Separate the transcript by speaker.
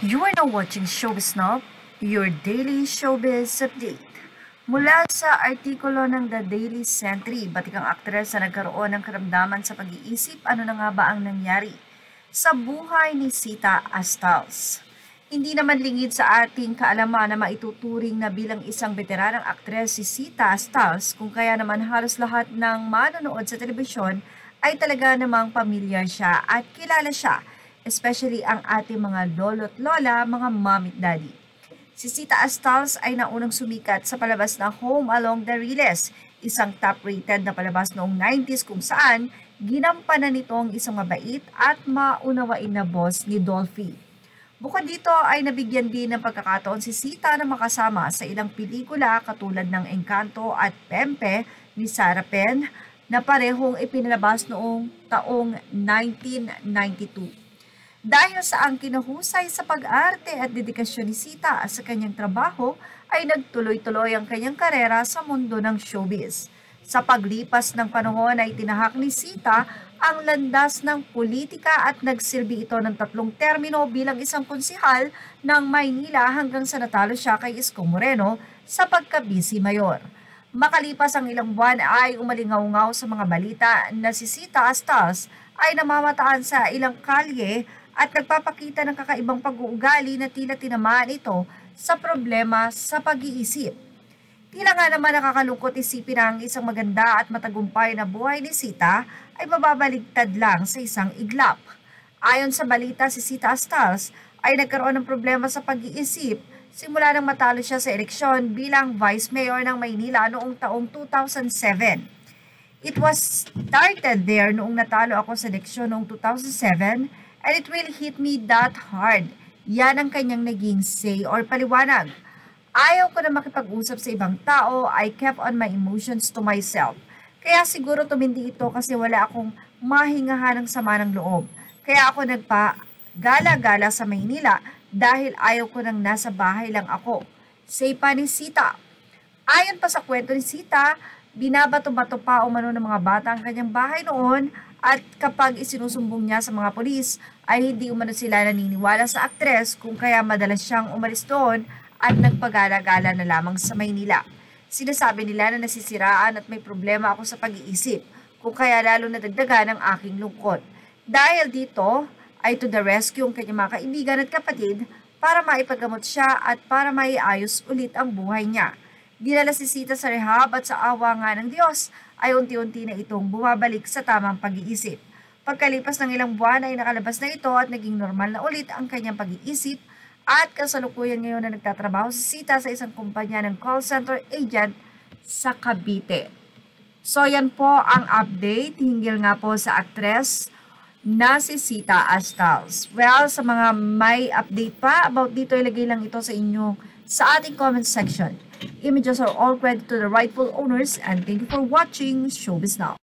Speaker 1: You are now watching Showbiz Now, your daily showbiz update. Mula sa artikulo ng The Daily Sentry, batikang aktres na nagkaroon ng karamdaman sa pag-iisip ano na nga ba ang nangyari sa buhay ni Cita Astals. Hindi naman lingid sa ating kaalaman na maituturing na bilang isang veteranang aktres si Cita Astals, kung kaya naman halos lahat ng manonood sa telebisyon ay talaga namang pamilyar siya at kilala siya, especially ang ating mga lolo't lola, mga mom at daddy. Si Cita Astals ay naunang sumikat sa palabas na Home Along the Riles, isang top-rated na palabas noong 90s kung saan ginampanan nito ang isang mabait at maunawain na boss ni Dolphy. Bukod dito ay nabigyan din ng pagkakataon si Cita na makasama sa ilang pelikula katulad ng Encanto at Pempe ni Sarah Penn na parehong ipinalabas noong taong 1992. Dahil sa ang kinahusay sa pag-arte at dedikasyon ni Cita sa kanyang trabaho, ay nagtuloy-tuloy ang kanyang karera sa mundo ng showbiz. Sa paglipas ng panahon ay tinahak ni Cita ang landas ng politika at nagsilbi ito ng 3 termino bilang isang konsihal ng Maynila hanggang sa natalo siya kay Isko sa pagka-vice mayor. Makalipas ang ilang buwan ay umalingaw-ngaw sa mga balita na si Cita Astals ay namamataan sa ilang kalye at nagpapakita ng kakaibang pag-uugali na tila tinamaan ito sa problema sa pag-iisip. Tila nga naman nakakalungkot isipin na ang isang maganda at matagumpay na buhay ni Cita ay mababaligtad lang sa isang iglap. Ayon sa balita, si Cita Astals ay nagkaroon ng problema sa pag-iisip simula nang matalo siya sa eleksyon bilang Vice Mayor ng Maynila noong taong 2007. It was started there noong natalo ako sa eleksyon noong 2007 and it will hit me that hard. Yan ang kanyang naging say or paliwanag. Ayaw ko na makipag-usap sa ibang tao, I kept on my emotions to myself. Kaya siguro tumindi ito kasi wala akong mahingahan ng sama ng loob. Kaya ako nagpa-gala-gala sa Maynila dahil ayaw ko nang nasa bahay lang ako. Say pa ni Cita. Ayon pa sa kwento ni Cita, binabato-bato pa umano ng mga bata ang kanyang bahay noon at kapag isinusumbong niya sa mga polis ay hindi umano sila naniniwala sa aktres kung kaya madalas siyang umalis doon at nagpagala-gala na lamang sa Maynila. Sinasabi nila na nasisiraan at may problema ako sa pag-iisip kung kaya lalo nadagdagan ang aking lungkot. Dahil dito ay to the rescue ang kanyang mga kaibigan at kapatid para maipagamot siya at para maiayos ulit ang buhay niya. Dinala si Cita sa rehab at sa awa nga ng Diyos ay unti-unti na itong bumabalik sa tamang pag-iisip. Pagkalipas ng ilang buwan ay nakalabas na ito at naging normal na ulit ang kanyang pag-iisip at kasalukuyan ngayon na nagtatrabaho si Cita sa isang kumpanya ng call center agent sa Cavite. So yan po ang update hinggil nga po sa aktres na si Cita Astals. Well, sa mga may update pa about dito, ilagay lang ito sa inyo sa ating comment section. Images are all credit to the rightful owners and thank you for watching Showbiz Now.